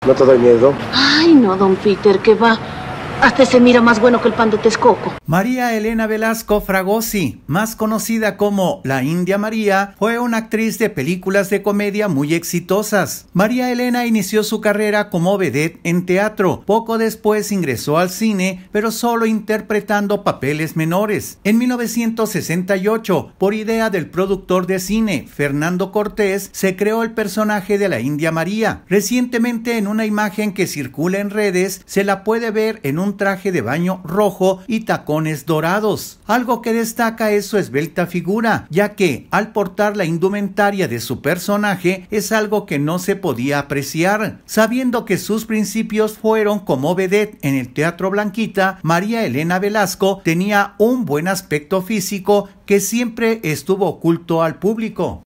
¿No te doy miedo? Ay, no, don Peter, que va. Hasta se mira más bueno que el pan de Texcoco. María Elena Velasco Fragosi, más conocida como la India María, fue una actriz de películas de comedia muy exitosas. María Elena inició su carrera como vedette en teatro. Poco después ingresó al cine, pero solo interpretando papeles menores. En 1968, por idea del productor de cine, Fernando Cortés, se creó el personaje de la India María. Recientemente, en una imagen que circula en redes, se la puede ver en un traje de baño rojo y tacones dorados. Algo que destaca es su esbelta figura, ya que al portar la indumentaria de su personaje es algo que no se podía apreciar. Sabiendo que sus principios fueron como vedette en el Teatro Blanquita, María Elena Velasco tenía un buen aspecto físico que siempre estuvo oculto al público.